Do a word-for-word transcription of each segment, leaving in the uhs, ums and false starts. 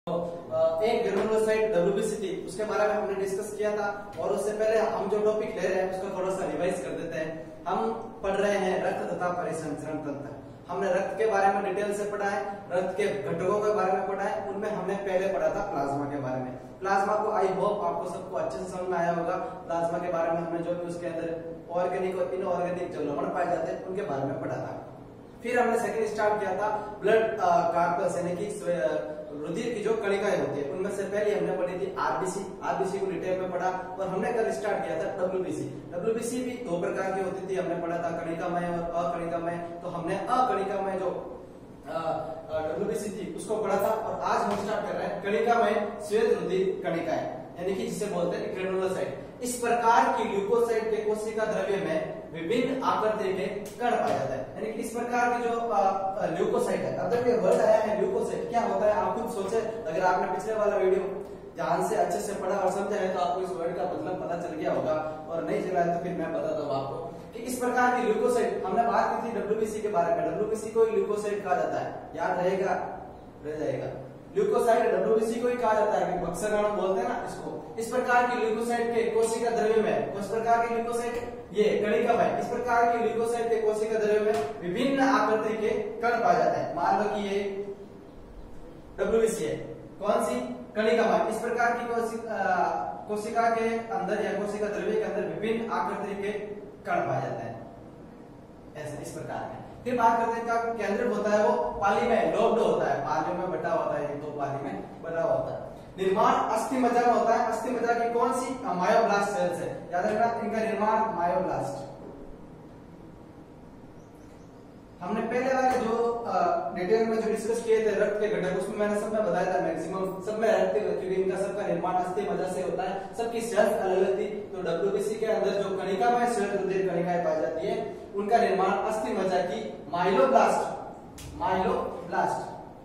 एक granulocyte WBC थी, उसके बारे में हमने डिस्कस किया था। और उससे पहले हम जो टॉपिक ले रहे हैं उसको थोड़ा सा रिवाइज कर देते हैं। हम पढ़ रहे हैं रक्त तथा परिसंचरण तंत्र। हमने रक्त के बारे में डिटेल से पढ़ा है, रक्त के घटकों के बारे में पढ़ा है। उनमें हमने पहले पढ़ा था प्लाज्मा के बारे में। प्लाज्मा को आई होप आपको सबको अच्छे से समझ में आया होगा। प्लाज्मा के बारे में हमने जो भी उसके अंदर ऑर्गेनिक और इनऑर्गेनिक जो लवण पाए जाते हैं उनके बारे में पढ़ा था। फिर हमने सेकंड स्टार्ट किया था ब्लड कार्पस यानी कि रुधिर की जो कणिकाएं होती है उनमें से पहले हमने पढ़ी थी आरबीसी। आरबीसी को डिटेल में पढ़ा। और हमने कल स्टार्ट किया था डब्ल्यूबीसी। डब्ल्यूबीसी भी दो प्रकार की होती थी, हमने पढ़ा था कणिकामय और अकणिकामय। तो हमने अकणिकामय जो डब्ल्यूबीसी थी उसको पढ़ा था। और आज हम स्टार्ट कर रहे हैं कणिकामय श्वेत रुधिर कणिकाएं यानी कि जिसे बोलते हैं ग्रेनुलोसाइट। इस प्रकार की ल्यूकोसाइट के कोशिका द्रव्य में विभिन्न आकृति के कण पाया जाता है। यानी कि इस प्रकार की जो ल्यूकोसाइट है, अब तक ये वर्ड आया है ल्यूकोसाइट, क्या होता है आप खुद सोचे। अगर आपने पिछले वाला वीडियो ध्यान से अच्छे से पढ़ा और समझा है तो आपको इस वर्ड का मतलब पता चल गया होगा। और नहीं चला है तो फिर मैं बताता हूँ आपको कि इस प्रकार की ल्यूकोसाइट हमने बात की थी डब्ल्यूबीसी के बारे में। डब्ल्यूबीसी को ल्यूकोसाइट कहा जाता है, याद रहेगा, रह जाएगा। ल्यूकोसाइट डब्ल्यूबीसी को ही कहा जाता है कि बक्सर नाम बोलते हैं ना इसको। इस प्रकार की ल्यूकोसाइट के कोशिका द्रव्य में, किस प्रकार की ल्यूकोसाइट, ये कणिकामय, इस प्रकार की ल्यूकोसाइट के कोशिका द्रव्य में विभिन्न आकृति के कण पाए जाते हैं। मान लो कि ये डब्ल्यूबीसी है, कौन सी, कणिकामय। इस प्रकार की कोशिका के अंदर या कोशिका द्रव्य के अंदर विभिन्न आकृति के कण पाए जाते हैं, ऐसे इस प्रकार के। फिर बात करते हैं का केंद्र होता है वो पाली में लोब्ड होता है, पाली में बटा होता है, दो पाली में बटा होता है। निर्माण अस्थि मज्जा में होता है। अस्थि मज्जा की कौन सी, मायोब्लास्ट सेल से, याद रखना इनका निर्माण मायोब्लास्ट। हमने पहले वाले जो डिटेल में जो डिस्कस किए थे रक्त के घटक, उसमें मैंने सब में बताया था मैक्सिमम सब में रक्त क्योंकि इनका सबका निर्माण अस्थि मज्जा से होता है, सबकी सेल्स अलग अलग थी। तो डब्ल्यूबीसी के अंदर जो कणिकामय श्वेत रुधिर कणिकाएं पाई जाती है उनका निर्माण अस्थि मज्जा की माइलोब्लास्ट माइलोब्लास्ट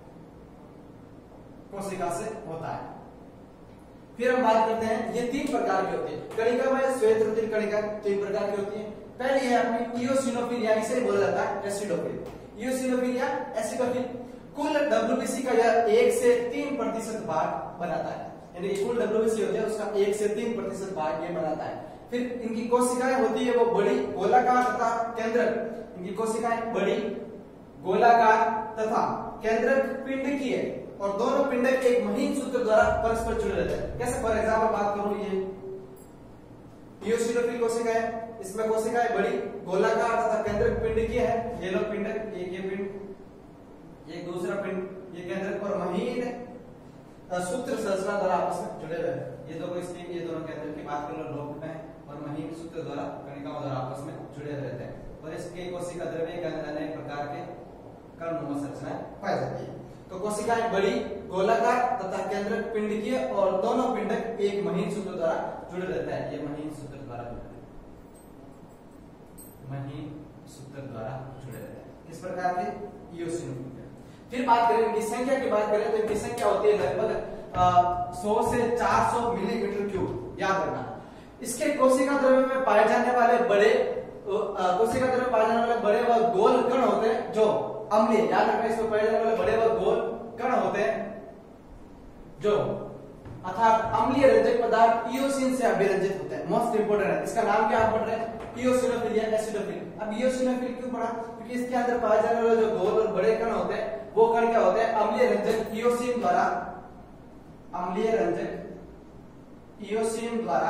कोशिका से होता है। फिर हम बात करते हैं, ये तीन प्रकार की होती है कणिकामय श्वेत रुधिर कणिका, तीन प्रकार की होती है। पहली है अपनी इओसिनोफिल, या इसे बोला जाता है एसिडोफिल। इओसिनोफिल या एसिडोफिल कुल डब्ल्यूबीसी का यह एक से तीन प्रतिशत भाग बनाता है, यानी कि कुल डब्ल्यूबीसी होता है उसका एक से तीन प्रतिशत भाग ये बनाता है। फिर इनकी कोशिकाएं होती है वो बड़ी गोलाकार तथा केंद्रक। इनकी कोशिकाएं बड़ी गोलाकार तथा केंद्रक पिंडकीय और दोनों पिंडक एक महीन सूत्र द्वारा परस्पर जुड़े रहते हैं। कैसे, फॉर एग्जाम्पल बात करूं, ये इओसिनोफिल कोशिकाएं, इसमें कोशिकाएं बड़ी गोलाकार तथा केंद्रक पिंडकीय है। ये लोग पिंडक, एक ये पिंड, ये दूसरा पिंड, ये केंद्रक और महीन सूत्र संरचना द्वारा आपस में जुड़े हुए हैं। ये दोनों इसमें, ये दोनों केंद्र की बात करो लोग में और महीन सूत्र द्वारा कणिकाओं द्वारा आपस में जुड़े रहते हैं। और इसके कोशिका द्रव्य के अंदर अनेक प्रकार के कर्णनुमा संरचनाएं पाई जाती है। तो कोशिकाएं बड़ी गोलाकार तथा केंद्रक पिंडकीय और दोनों पिंडक एक महीन सूत्र द्वारा जुड़े रहते हैं। ये महीन सूत्र द्वारा जुड़े महीन सूत्र द्वारा जुड़े रहते हैं, इस प्रकार के इओसिनोफिल। फिर बात करें इनकी संख्या की बात करें तो इनकी संख्या होती है लगभग सौ से चार सौ मिलीमीटर क्यूब, याद रखना। इसके कोशिका द्रव्य में पाए जाने वाले बड़े कोशिका द्रव्य पाए जाने वाले बड़े व गोल कण होते हैं जो अम्लीय, याद रखना इसमें पाए जाने वाले बड़े व गोल कण होते हैं जो अर्थात अम्लीय रंजक पदार्थ इओसिन से अभिरंजित होते हैं। मोस्ट इंपोर्टेंट है, इसका नाम क्या आप पढ़ रहे हैं, इओसिनोफिल या एसिडोफिल। अब इओसिनोफिल क्यों पढ़ा, क्योंकि इसके अंदर पाए जाने वाले जो गोल और बड़े कण होते हैं वो कण क्या होते हैं, अम्लीय रंजक इओसिन द्वारा अम्लीय रंजक इओसिन द्वारा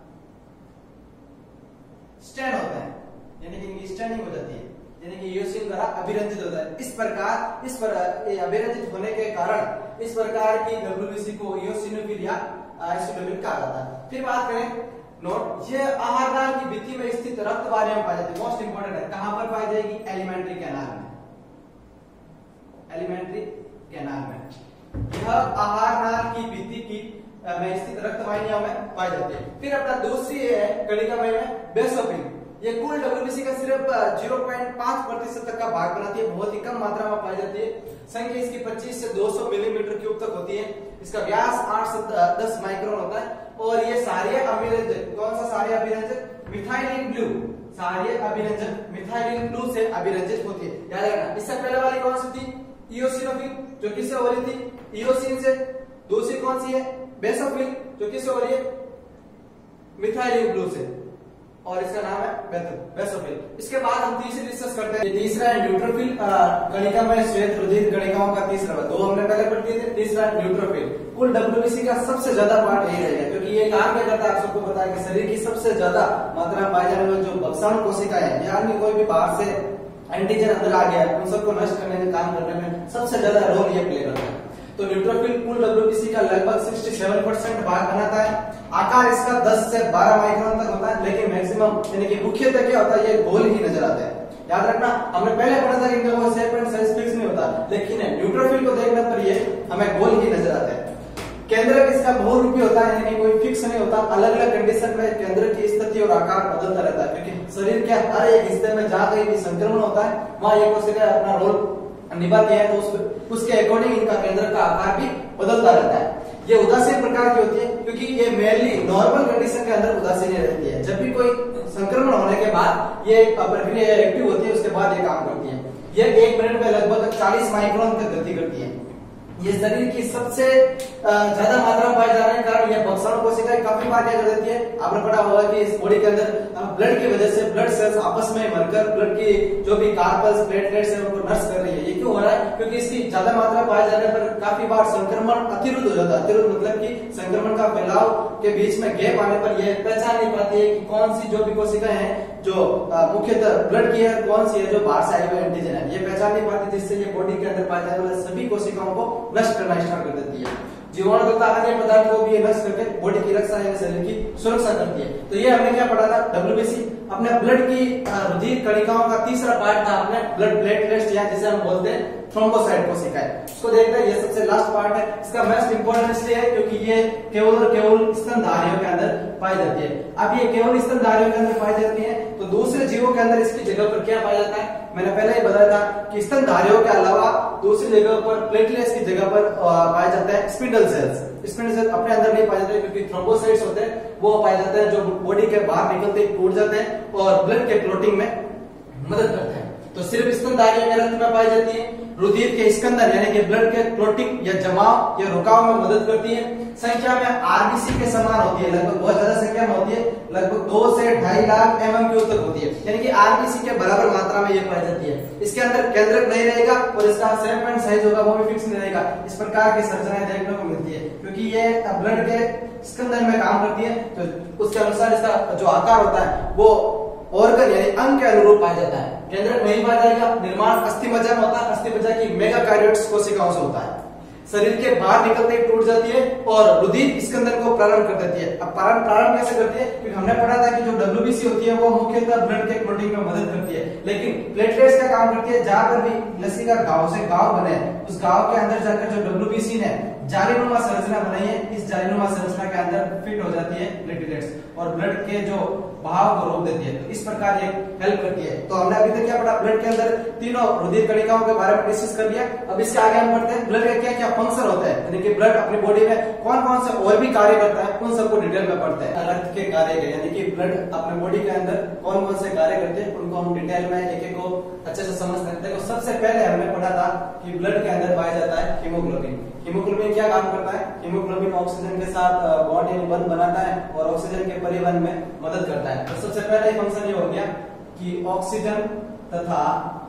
स्टैंड होते हैं, यानी कि इनकी स्टैंडिंग हो जाती है, यानी कि इओसिन द्वारा अभिरंजित होता है। इस प्रकार इस पर अभिरंजित होने के कारण इस प्रकार की डब्ल्यूबीसी को इओसिनोफिल या एसिडोफिल कहा जाता है। फिर बात करें नोट, ये आहार नाल की भित्ति में स्थित रक्त वाहिनी में पाई जाती है। मोस्ट इंपोर्टेंट है, कहां पर पाई जाएगी, एलिमेंट्री कैनाल में, एलिमेंट्री कैनाल में। यह आहार नाल की भित्ति की में स्थित रक्त वाहिनियों में पाई जाती है। फिर अपना दूसरी है कणिकामय में बेसोफिल। ये कुल डब्ल्यूबीसी का सिर्फ ज़ीरो पॉइंट पाँच प्रतिशत तक का भाग बनाती है, बहुत ही कम मात्रा में पाई जाती है। संख्या इसकी पच्चीस से दो सौ मिलीमीटर क्यूब तक होती है। इसका व्यास आठ से दस माइक्रोन होता है। और ये सारे अभिरंजक, कौन सा सारे अभिरंजक, मिथाइलिन ब्लू, सारे अभिरंजक मिथाइलिन ब्लू से अभिरंजित होती है, याद रखना। इससे पहले वाली कौन सी थी, इओसिनोफिल, जो किससे हो रही थी, इओसिन से। कौन सी है? बेसोफिल, जो किससे हो रही है? मिथाइल ब्लू से, और इसका नाम है बेसोफिल। इसके बाद हम तीसरी डिस्कस करते हैं। तीसरा है न्यूट्रोफिल, कणिका में श्वेत रुधिर कणिकाओं का तीसरा, दो हमने पहले पढ़ दिए थे। तीसरा न्यूट्रोफिल। कुल डब्ल्यूबीसी का सबसे ज्यादा पार्ट यही रहेगा, क्योंकि ये काम क्या करता है, आप सबको पता है कि शरीर की सबसे ज्यादा मात्रा में पाए जाने वाले जो भक्षण कोशिकाएं हैं, यानी कोई भी बाहर से एंटीजन अंदर आ गया, उन सबको नष्ट करने में, काम करने में सबसे ज्यादा रोल ये प्ले करता है। तो न्यूट्रोफिल कुल डब्ल्यूबीसी का लगभग सड़सठ परसेंट भाग बनाता है। आकार इसका दस से बारह माइक्रोन तक होता है, लेकिन मैक्सिमम यानी कि मुख्यतः क्या होता है, ये गोल ही नजर आता है। याद रखना, हमने पहले पढ़ा था कि इनका कोई शेप एंड साइज फिक्स नहीं होता, लेकिन न्यूट्रोफिल को देखने पर ये हमें गोल ही नजर आता है। केंद्रक इसका बहुरूपी होता है, यानी कि कोई फिक्स नहीं होता। अलग अलग कंडीशन में केंद्र की स्थिति और आकार बदलता रहता है, क्योंकि शरीर के हर एक हिस्से में जहां कहीं भी संक्रमण होता है, वहां ये कोशिका अपना रोल निभाती है, तो उस, उसके अकॉर्डिंग इनका केंद्र का आकार भी बदलता रहता है। ये उदासीन प्रकार की होती है, क्योंकि ये मेनली नॉर्मल कंडीशन के अंदर उदासीन रहती है। जब भी कोई संक्रमण होने के बाद ये प्रक्रिया एक्टिव होती है, उसके बाद ये काम करती है। ये एक मिनट में लगभग चालीस माइक्रोन तक गति करती है। ये शरीर की सबसे ज्यादा मात्रा में पाए जाने के कारण यह भक्षण कोशिकाएं काफी बार क्या कर देती है, आपने पढ़ा होगा कि इस बॉडी के अंदर ब्लड की वजह से ब्लड सेल्स आपस में मरकर ब्लड की जो भी कार्पल्स प्लेटलेट्स है उनको नष्ट कर रही है। ये क्यों हो रहा है? क्योंकि इसकी ज्यादा मात्रा पाए जाने पर काफी बार संक्रमण अतिरुद्ध हो जाता है। अतिरुद्ध मतलब कि संक्रमण का फैलाव के बीच में गैप आने पर यह पहचान नहीं पाती है कि कौन सी जो भी कोशिकाएं हैं जो मुख्यतः ब्लड की है, कौन सी है जो बाहर से आई हुई एंटीजन है, ये पहचान नहीं पाती, जिससे ये बॉडी के अंदर पाए जाने वाले सभी कोशिकाओं को नष्ट करना स्टार्ट कर देती है। जीवाणु तथा अन्य पदार्थ को भी ये नष्ट करके बॉडी की रक्षा यानी शरीर की सुरक्षा करती है। तो ये हमने क्या पढ़ा था? डब्ल्यूबीसी अपने ब्लड की रुधिर कणिकाओं का तीसरा पार्ट था, अपने ब्लड प्लेटलेट्स या जिसे हम बोलते हैं थ्रोम्बोसाइट कोशिकाएं, इसको देखते हैं। ये सबसे लास्ट पार्ट है। इसका मोस्ट इंपोर्टेंट इसलिए है क्योंकि ये केवल और केवल स्तनधारियों के अंदर पाई जाती है। अब ये केवल स्तनधारियों के अंदर पाई जाती है, तो दूसरे जीवों के अंदर इसकी जगह पर क्या पाया जाता है? मैंने पहले ही बताया था कि स्तनधारियों के अलावा दूसरी जगह पर प्लेटलेट्स की जगह पर पाया जाता है स्पिंडल सेल्स। स्पिंडल सेल्स अपने अंदर नहीं पाए जाते, क्योंकि थ्रोम्बोसाइट्स होते हैं वो पाए जाते हैं जो बॉडी के बाहर निकलते ही टूट जाते हैं और ब्लड के क्लोटिंग में मदद करते हैं। तो सिर्फ स्तनधारियों के रक्त में पाई जाती है। रुधिर के स्कंदन यानी कि ब्लड के क्लोटिंग या जमाव या रुकाव में मदद करती है। संख्या में आरबीसी के समान होती है, लगभग बहुत ज्यादा संख्या में होती है, लगभग दो से ढाई लाख एमएम क्यू तक होती है, यानी कि आरबीसी के बराबर मात्रा में ये पाई जाती है। इसके अंदर केंद्रक नहीं रहेगा और इसका शेप एंड साइज होगा वो भी फिक्स नहीं रहेगा। इस प्रकार की संरचनाएं देखने को मिलती है, क्योंकि ये ब्लड के स्कंदन में काम करती है, तो उसके अनुसार इसका जो आकार होता है वो ऑर्गन यानी अंग के अनुरूप पाया जाता है। केंद्रक नहीं पाया जाएगा। निर्माण अस्थिमज्जा में होता है, अस्थिमज्जा की मेगाकार्योट्स कोशिकाओं से होता है। शरीर के बाहर निकलते ही टूट जाती है और रुधिर स्कंदन को प्रारंभ कर देती है। अब प्रारंभ प्रारंभ कैसे करती है? क्योंकि हमने पढ़ा था कि जो डब्ल्यूबीसी होती है वो मुख्यतः ब्लड के क्लोटिंग में मदद करती है, लेकिन प्लेटलेट्स का काम करती है। जहां पर भी लसी का घाव से घाव बने, उस घाव के अंदर जाकर जो डब्ल्यूबीसी ने जालीनुमा संरचना बनाई है, इस जालीनुमा संरचना के अंदर फिट हो जाती है प्लेटलेट्स और ब्लड के जो बहाव को रोक देती है। तो इस प्रकार ये हेल्प करती है। तो हमने अभी तक क्या पढ़ा? ब्लड के अंदर तीनों रुधिर कणिकाओं के बारे में डिस्कस कर लिया। अब इसके आगे हम पढ़ते हैं ब्लड का क्या क्या फंक्शन होता है, यानी कि ब्लड अपनी बॉडी में कौन कौन से और भी कार्य करता है, उन सबको डिटेल में पढ़ते हैं। रक्त के कार्य यानी कि ब्लड अपने बॉडी के अंदर कौन कौन से कार्य करते हैं, उनको हम डिटेल में एक एक को अच्छे से समझते हैं। देखो, सबसे पहले हमने पढ़ा था कि ब्लड के अंदर पाया जाता है हीमोग्लोबिन। हीमोग्लोबिन क्या काम करता है? हीमोग्लोबिन ऑक्सीजन के साथ बॉन्ड यानी बंध बनाता है और ऑक्सीजन के परिवहन में मदद करता है। तो सबसे पहले फंक्शन ये हो गया कि ऑक्सीजन तथा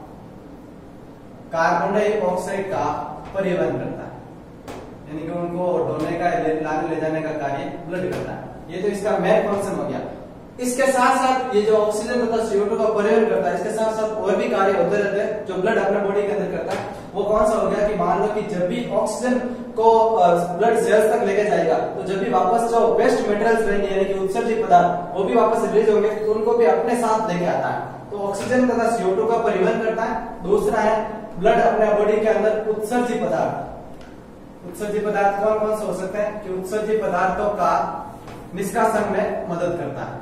कार्बन डाइऑक्साइड का परिवहन करता है, यानी कि उनको ढोने का लाने ले जाने का कार्य ब्लड करता है। ये तो इसका मेन फंक्शन हो गया। इसके साथ साथ ये जो ऑक्सीजन तथा सी ओ टू का परिवहन करता है, इसके साथ साथ और भी कार्य होते रहते हैं जो ब्लड अपने बॉडी के अंदर करता है। वो कौन सा हो गया कि मान लो कि जब भी ऑक्सीजन को ब्लड सेल्स तक लेके जाएगा, तो जब भी वापस जो वेस्ट मटेरियल्स रहेंगे यानी कि उत्सर्जित पदार्थ वो भी वापस रिलीज होंगे, तो उनको भी अपने साथ लेके आता है। तो ऑक्सीजन तथा सी ओ टू का परिवहन करता है। दूसरा है ब्लड अपने बॉडी के अंदर उत्सर्जित पदार्थ। उत्सर्जित पदार्थ कौन कौन से हो सकते हैं कि उत्सर्जित पदार्थों का निष्कासन में मदद करता है।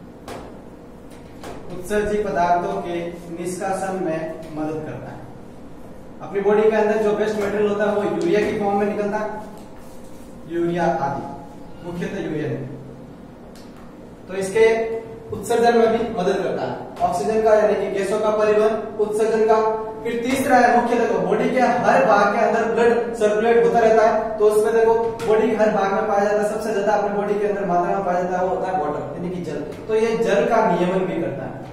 उत्सर्जित पदार्थों के निष्कासन में मदद करता है। अपनी बॉडी के अंदर जो वेस्ट मटेरियल होता है वो यूरिया की फॉर्म में निकलता है, यूरिया आदि, मुख्यतः यूरिया। तो इसके उत्सर्जन में भी मदद करता है। ऑक्सीजन का यानी कि गैसों का परिवहन, उत्सर्जन का, फिर तीसरा है मुख्य, देखो बॉडी के हर भाग के अंदर ब्लड सर्कुलेट होता रहता है, तो उसमें देखो बॉडी के हर भाग में पाया जाता है, सबसे ज्यादा अपने बॉडी के अंदर मात्रा में पाया जाता है वो होता है वाटर यानी कि जल। तो ये जल का नियमन भी करता है।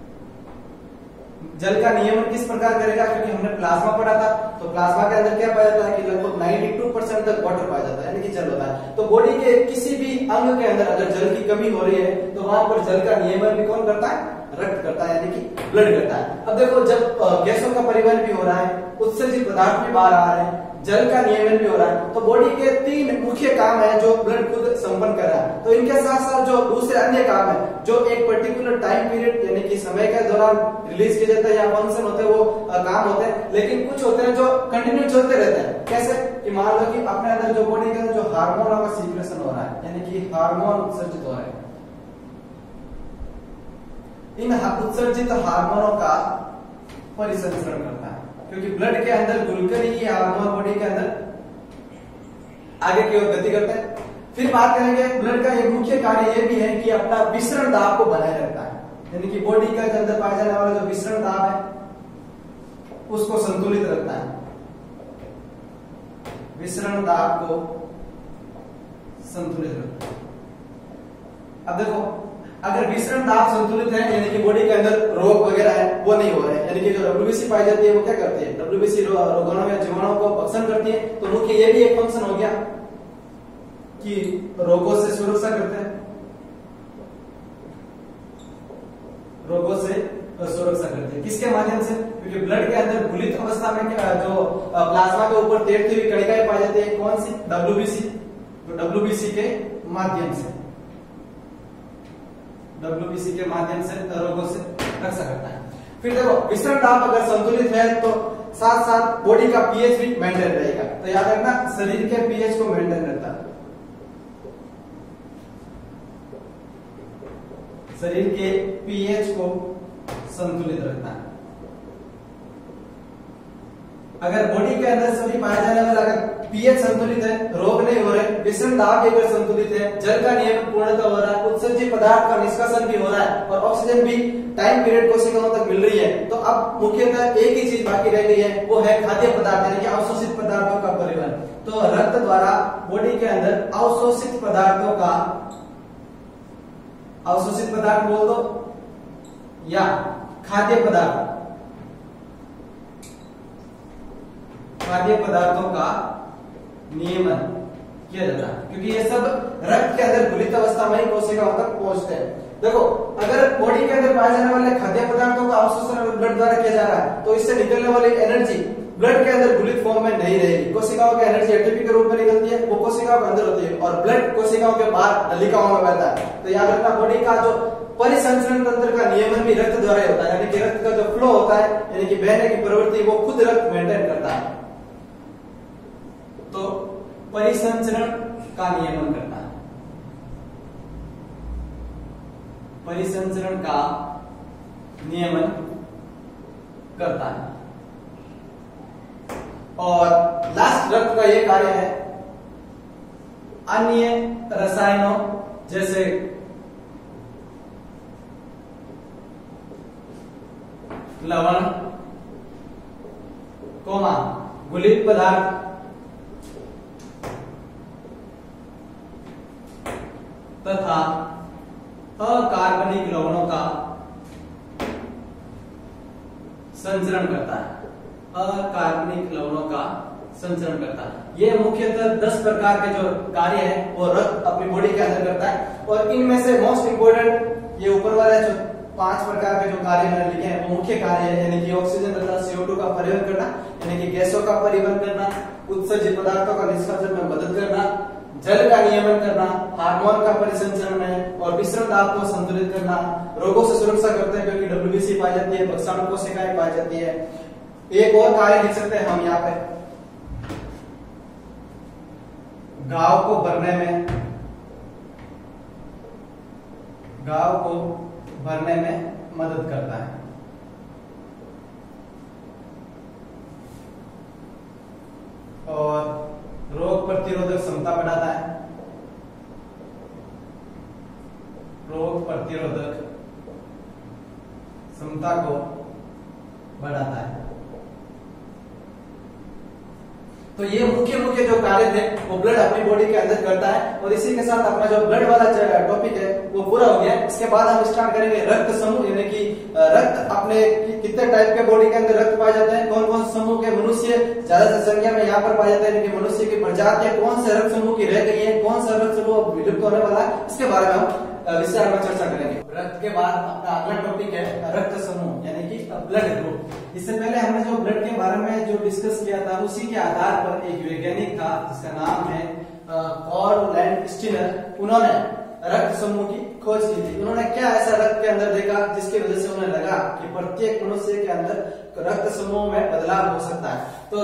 जल का नियमन किस प्रकार करेगा, क्योंकि हमने प्लाज्मा पढ़ा था, तो प्लाज्मा के अंदर क्या पाया जाता है कि लगभग बानवे परसेंट तक वाटर पाया जाता है यानी कि जल होता है। तो बॉडी के किसी भी अंग के अंदर अगर जल की कमी हो रही है तो वहां पर जल का नियमन भी कौन करता है, रक्त करता है यानी कि ब्लड करता है। अब देखो जब गैसों का परिवहन भी हो रहा है, उत्सर्जित पदार्थ भी बाहर आ रहे हैं, जल का नियमन भी हो रहा है, तो बॉडी के तीन मुख्य काम है जो ब्लड खुद संपन्न कर रहा है। तो इनके साथ साथ जो दूसरे अन्य काम है जो एक पर्टिकुलर टाइम पीरियड यानी कि समय के दौरान रिलीज किए जाते हैं या फंक्शन होते हैं वो काम होते हैं, लेकिन कुछ होते हैं जो कंटिन्यू चलते रहते हैं। कैसे कि मान लो कि अपने अंदर जो बॉडी के अंदर जो हार्मोनों का सीक्रेशन हो रहा है यानी कि हार्मोन उत्सर्जित हो रहे हैं, इन उत्सर्जित हार्मोनों का परिसंचरण करता है, क्योंकि ब्लड के अंदर घुलकर ही ये हार्मोन बॉडी के अंदर आगे की ओर गति करते हैं। फिर बात करेंगे ब्लड का एक मुख्य कार्य यह भी है कि अपना विसरण दाब को बनाए रखता है, यानी कि बॉडी के अंदर पाया जाने वाला जो विसरण दाब है उसको संतुलित रखता है। विसरण दाब को संतुलित रखता है। अब देखो अगर विसरण दाब संतुलित है यानी कि बॉडी के अंदर रोग वगैरह है वो नहीं हो रहे हैं, यानी कि जो डब्ल्यूबीसी पाई जाती है वो क्या करती है, डब्ल्यूबीसी रोगाणु या जीवाणुओं को भक्षण करती है। तो मुख्य ये भी एक फंक्शन हो गया कि रोगों से सुरक्षा करते हैं, रोगों से सुरक्षा करते हैं। किसके माध्यम से, क्योंकि ब्लड के अंदर घुलित अवस्था में जो प्लाज्मा के ऊपर तैरती हुई कणिकाएं पाई जाती है, कौन सी, डब्ल्यूबीसी। तो डब्ल्यूबीसी के माध्यम से डब्ल्यूबीसी के माध्यम से रोगों से रक्षा करता है। फिर देखो विसरण दाब अगर संतुलित है तो साथ साथ बॉडी का पीएच भी मेंटेन रहेगा। तो याद रखना शरीर के पीएच को मेंटेन रखता है, शरीर के पीएच को संतुलित रखता है। अगर बॉडी के अंदर सभी पाया जाने वाला अगर पीएच संतुलित है, रोग नहीं हो रहे, विसरण दाब अगर संतुलित है, जल का नियमन पूर्णतः हो रहा है, उत्सर्जित पदार्थ का निष्कासन भी हो रहा है और ऑक्सीजन भी टाइम पीरियड कोशिकाओं तक मिल रही है, तो अब मुख्यतः एक ही चीज बाकी रह गई है, वो है खाद्य पदार्थ यानी कि अवशोषित पदार्थों का परिवहन। तो रक्त द्वारा बॉडी के अंदर अवशोषित पदार्थों का, अवशोषित पदार्थ बोल दो या खाद्य पदार्थ, खाद्य पदार्थों का नियमन किया जाता है, क्योंकि ये सब रक्त के अंदर घुलित अवस्था में ही कोशिकाओं तक पहुंचते हैं। देखो अगर बॉडी के अंदर पाए जाने वाले खाद्य पदार्थों का अवशोषण ब्लड द्वारा किया जा रहा है तो इससे निकलने वाली एनर्जी ब्लड के अंदर घुलित फॉर्म में नहीं रहेगी। कोशिकाओं की एनर्जी एटीपी के रूप में निकलती है, वो कोशिकाओं के अंदर होती है और ब्लड कोशिकाओं के बाहर नलिकाओं में बहता है। तो याद रखना बॉडी का जो परिसंचरण तंत्र का नियमन भी रक्त द्वारा होता है, यानी कि रक्त का जो फ्लो होता है यानी कि बहने की प्रवृत्ति वो खुद रक्त मेंटेन करता है। तो परिसंचरण का नियमन करता है, परिसंचरण का नियमन करता है। और लास्ट रक्त का यह कार्य है अन्य रसायनों जैसे लवण, कोमा, घुलित पदार्थ तथा अकार्बनिक लवणों का संचरण करता है, अकार्बनिक लवणों का संचरण करता है। ये मुख्यतः दस प्रकार के जो कार्य है वो रक्त अपनी बॉडी के अंदर करता है और इनमें से मोस्ट इंपोर्टेंट ये ऊपर वाला जो पांच प्रकार के जो कार्य मैंने लिखे हैं वो मुख्य कार्य है, यानी कि ऑक्सीजन तथा सी ओ टू का परिवहन करना, यानी कि गैसों का परिवहन करना, उत्सर्जित पदार्थों का निष्कासन में मदद करना, जल का नियमन करना, हार्मोन का परिसंचरण में और विसरण दाब को संतुलित करना, रोगों से सुरक्षा करते हैं क्योंकि डब्ल्यूबीसी पाई जाती है, भक्षण कोशिकाएं पाई जाती है। एक और कार्य लिख सकते हैं हम यहाँ पे, घाव को भरने में, घाव को भरने में मदद करता है। और रोग प्रतिरोधक क्षमता बढ़ाता है, रोग प्रतिरोधक क्षमता को बढ़ाता है। तो ये मुख्य मुख्य जो कार्य थे वो ब्लड अपनी बॉडी के अंदर करता है। और इसी के साथ अपना जो ब्लड वाला टॉपिक है वो पूरा हो गया। इसके बाद हम स्टार्ट करेंगे रक्त समूह, यानी कि रक्त अपने कितने टाइप के बॉडी के अंदर रक्त पाए जाते हैं, कौन कौन से समूह के मनुष्य ज्यादा संख्या में यहाँ पर पाए जाते हैं, मनुष्य की प्रजातियां कौन से रक्त समूह की रह गई है, कौन सा रक्त समूह विलुप्त होने वाला है, इसके बारे में हम विस्तार में चर्चा करेंगे। रक्त के बाद अपना अगला टॉपिक है रक्त समूह यानी कि ब्लड ग्रुप। इससे पहले हमने जो ब्लड के बारे में जो डिस्कस किया था उसी के आधार पर एक वैज्ञानिक था जिसका नाम है कार्ल लैंडस्टीनर, उन्होंने रक्त समूह की खोज की थी। उन्होंने क्या ऐसा रक्त के अंदर देखा जिसकी वजह से उन्हें लगा कि प्रत्येक मनुष्य के अंदर रक्त समूह में बदलाव हो सकता है। तो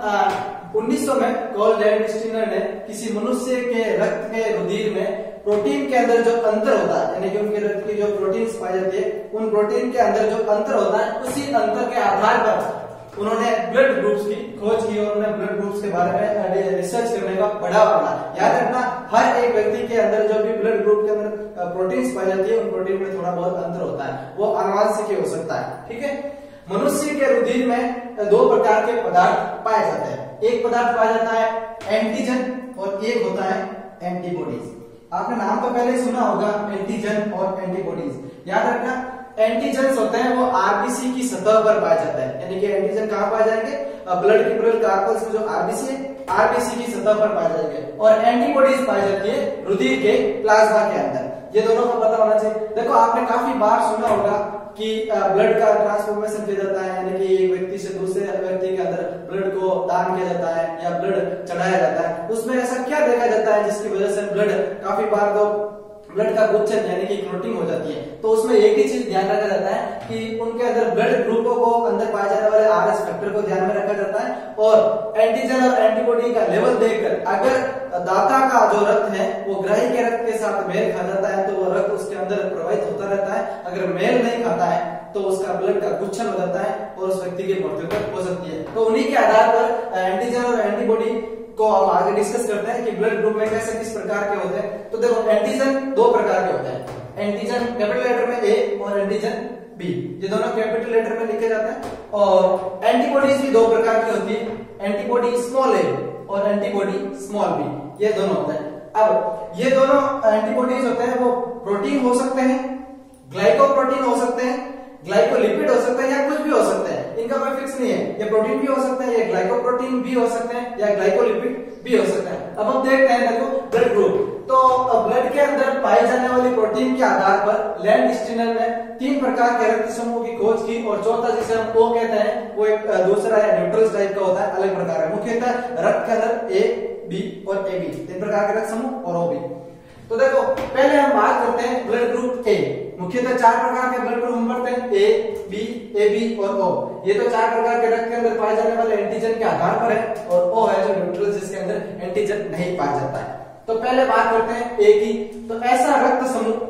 सन उन्नीस सौ में कार्ल लैंडस्टीनर ने किसी मनुष्य के रक्त के रुधिर में प्रोटीन के अंदर जो अंतर होता है, यानी कि उनके रक्त की जो प्रोटीन्स पाई जाती है, उन प्रोटीन के अंदर जो अंतर होता है उसी अंतर के आधार पर उन्होंने ब्लड ग्रुप्स की खोज की और उन्होंने ब्लड ग्रुप्स के बारे में रिसर्च करने का बढ़ावा मिला। याद रखना, हर एक व्यक्ति के अंदर जो भी ब्लड ग्रुप के अंदर प्रोटीन्स पाई जाती है उन प्रोटीन में थोड़ा बहुत अंतर होता है, वो आनुवंशिक हो सकता है। ठीक है, मनुष्य के रुधिर में दो प्रकार के पदार्थ पाए जाते हैं। एक पदार्थ पाया जाता है एंटीजन और एक होता है एंटीबॉडीज। आपने नाम तो पहले सुना होगा एंटीजन और एंटीबॉडीज। याद रखना, एंटीजन होते हैं वो आरबीसी की सतह पर पाए जाते हैं, यानी कि एंटीजन कहां पाए जाएंगे, ब्लड की ब्लड कार्पल्स में जो आरबीसी है आरबीसी की सतह पर पाए जाएंगे। और एंटीबॉडीज पाई जाती है रुधिर के प्लाज्मा के अंदर। ये दोनों का पता होना चाहिए। देखो, आपने काफी बार सुना होगा कि ब्लड का ट्रांसफॉर्मेशन किया जाता है, यानी कि एक व्यक्ति से दूसरे व्यक्ति के अंदर ब्लड को दान किया जाता है या ब्लड चढ़ाया जाता है। उसमें ऐसा क्या देखा जाता है जिसकी वजह से ब्लड काफी बार तो ब्लड का गुच्छन यानी कि क्लोटिंग हो जाती है। तो उसमें एक ही चीज ध्यान रखा जाता है कि उनके अंदर ब्लड ग्रुपों को अंदर पाए जाने वाले आरएस फैक्टर को ध्यान में रखा जाता है और एंटीजन और एंटीबॉडी का लेवल देखकर अगर दाता का जो रक्त है वो ग्राही के रक्त के साथ मेल खा जाता है तो वो रक्त उसके अंदर प्रवाहित होता रहता है। अगर मेल नहीं खाता है तो उसका ब्लड का गुच्छन हो जाता है और उस व्यक्ति की मृत्यु तक हो सकती है। तो उन्हीं के आधार पर एंटीजन और एंटीबॉडी को हम आगे डिस्कस करते हैं कि ब्लड ग्रुप में कैसे किस प्रकार के होते हैं। तो देखो, एंटीजन दो प्रकार के होते हैं, एंटीजन कैपिटल लेटर में ए और एंटीजन बी, ये दोनों कैपिटल लेटर में लिखे जाते हैं। और एंटीबॉडीज भी दो प्रकार की होती है, एंटीबॉडी स्मॉल ए और एंटीबॉडी स्मॉल बी, ये दोनों होते हैं। अब ये दोनों एंटीबॉडीज होते हैं वो प्रोटीन हो सकते हैं, ग्लाइकोप्रोटीन हो सकते हैं, ग्लाइकोलिपिड हो सकते हैं या कुछ भी हो सकते हैं, इनका कोई फिक्स नहीं है। ये प्रोटीन भी हो सकते हैं, ये ग्लाइकोप्रोटीन भी हो सकते हैं या ग्लाइकोलिपिड भी हो सकते हैं। अब हम देखते हैं देखो ब्लड ग्रुप। तो ब्लड के अंदर पाई जाने वाली प्रोटीन के आधार पर लैंडस्टीनर ने तीन प्रकार के रक्त समूह की खोज की और चौथा जिसे हम ओ कहते हैं वो एक दूसरा है न्यूट्रल टाइप का होता है, अलग प्रकार है। मुख्यतः रक्त के अंदर ए, बी और ए बी तीन प्रकार के रक्त समूह और ओ बी। तो देखो, पहले हम बात करते हैं ब्लड ग्रुप ए। मुख्यतः चार प्रकार के ब्लड ग्रुप हम पढ़ते हैं, ए, बी, ए बी और ओ। ये तो चार प्रकार के रक्त के अंदर पाए जाने वाले एंटीजन के आधार पर है और ओ है जो न्यूट्रल जिसके अंदर एंटीजन नहीं पाया जाता है। तो पहले बात करते हैं ए की। तो ऐसा रक्त समूह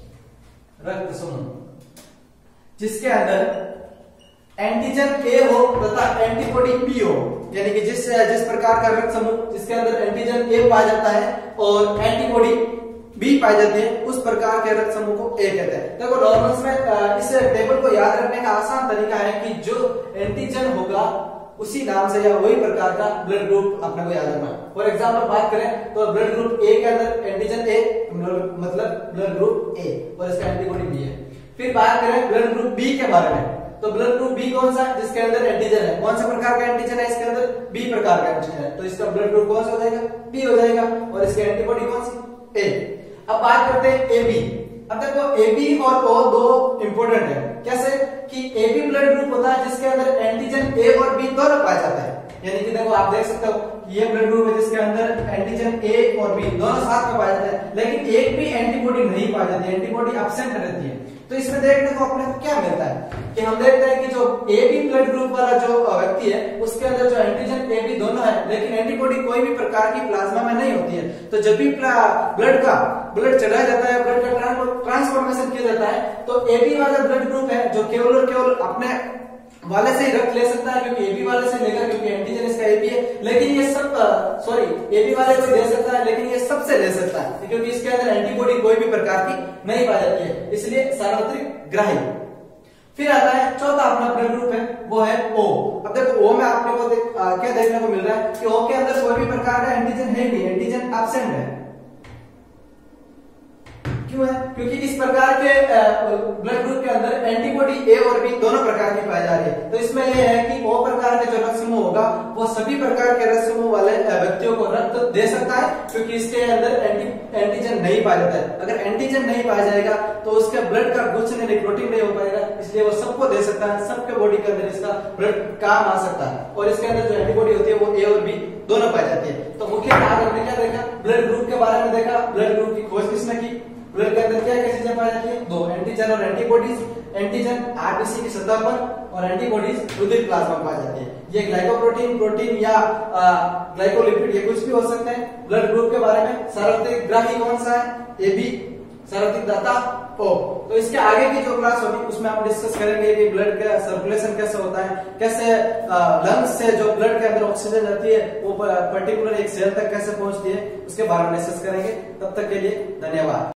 रक्त समूह जिसके अंदर एंटीजन ए हो तथा एंटीबॉडी बी हो, यानी कि जिस जिस प्रकार का रक्त समूह जिसके अंदर एंटीजन ए पाया जाता है और एंटीबॉडी बी पाई जाती है, उस प्रकार के रक्त समूह को ए कहते हैं। देखो, नॉर्मल्स में इस टेबल को याद रखने का आसान तरीका है कि जो एंटीजन होगा उसी नाम से या वही प्रकार का ब्लड ग्रुप अपने को याद रखना है। फॉर एग्जांपल बात करें तो ब्लड ग्रुप ए के अंदर एंटीजन ए मतलब ब्लड ग्रुप ए और इसका एंटीबॉडी बी है। फिर बात करें ब्लड ग्रुप बी के बारे में, तो ब्लड ग्रुप बी कौन सा है, जिसके अंदर एंटीजन है। कौन सा प्रकार का एंटीजन है इसके अंदर, बी प्रकार का एंटीजन है, तो इसका ब्लड ग्रुप कौन सा हो जाएगा, बी हो जाएगा और इसकी एंटीबॉडी कौन सी, ए। अब बात करते हैं ए बी। अब देखो, ए बी और ओ दो इंपोर्टेंट है। कैसे कि ए बी ब्लड ग्रुप होता है जिसके अंदर एंटीजन ए और बी दोनों पाया जाता है। यानी कि देखो, आप देख सकते हो ये ब्लड ग्रुप है जिसके अंदर एंटीजन ए और बी दोनों साथ में पाया जाता है, लेकिन एक भी एंटीबॉडी नहीं पाई जाती, एंटीबॉडी एब्सेंट रहती है। तो इसमें देखने को अपने को क्या मिलता है कि हम देखते हैं कि जो ए बी ब्लड ग्रुप वाला जो व्यक्ति है उसके अंदर जो एंटीजन ए बी दोनों है, लेकिन एंटीबॉडी कोई भी प्रकार की प्लाज्मा में नहीं होती है। तो जब भी ब्लड का ब्लड चढ़ाया जाता है, ब्लड का ट्रांसफॉर्मेशन किया जाता है, तो ए बी वाला ब्लड ग्रुप है जो केवल और केवल अपने वाले से ही रक्त ले सकता है, क्योंकि एबी वाले से लेगा, क्योंकि एंटीजन इसका एबी है। लेकिन ये सब सॉरी एबी वाले को दे सकता है, लेकिन ये सबसे ले सकता है क्योंकि इसके अंदर एंटीबॉडी कोई भी प्रकार की नहीं पाई जाती है, इसलिए सार्वत्रिक ग्राही। फिर आता है चौथा अपना ब्लड ग्रुप है, वो है O। अब देखो O में आपने को देख, आ, क्या देखने को मिल रहा है कि O के अंदर कोई भी प्रकार का एंटीजन है नहीं, एंटीजन एब्सेंट है। क्यों है? क्योंकि इस प्रकार के ब्लड ग्रुप के अंदर एंटीबॉडी ए और बी दोनों प्रकार की पाई जा रही है। तो इसमें यह है कि ओ प्रकार के जो रक्त समूह होगा वो सभी प्रकार के रक्त समूह वाले व्यक्तियों को रक्त दे सकता है, क्योंकि इसके अंदर एंटी एंटीजन नहीं पाया जाता है। अगर एंटीजन नहीं पाया जाएगा तो उसके ब्लड का गुच्छन यानी प्रोटीन नहीं हो पाएगा, इसलिए वो सबको दे सकता है, सबके बॉडी के अंदर इसका ब्लड काम आ सकता है। और इसके अंदर जो एंटीबॉडी होती है वो ए और बी दोनों पाई जाती है। तो मुख्य आज हमने क्या देखा, ब्लड ग्रुप के बारे में देखा। ब्लड ग्रुप की खोज किसने की? ब्लड के अंदर क्या क्या चीजें पाई जाती है? दो, एंटीजन और एंटीबॉडीज। एंटीजन आरबीसी की सतह पर और एंटीबॉडीज रुधिर प्लाज्मा में पाई जाती है। ये ग्लाइकोप्रोटीन, प्रोटीन या ग्लाइकोलिपिड ये कुछ भी हो सकते हैं। ब्लड ग्रुप के बारे में सार्वत्रिक ग्राही कौन सा है? ए बी, सार्वत्रिक दाता ओ। तो इसके आगे की जो क्लास होगी उसमें हम डिस्कस करेंगे कि ब्लड का सर्कुलेशन कैसे होता है, कैसे लंग्स से जो ब्लड के अंदर ऑक्सीजन जाती है वो पर्टिकुलर एक सेल तक कैसे पहुंचती है, उसके बारे में डिस्कस करेंगे। तब तक के लिए धन्यवाद।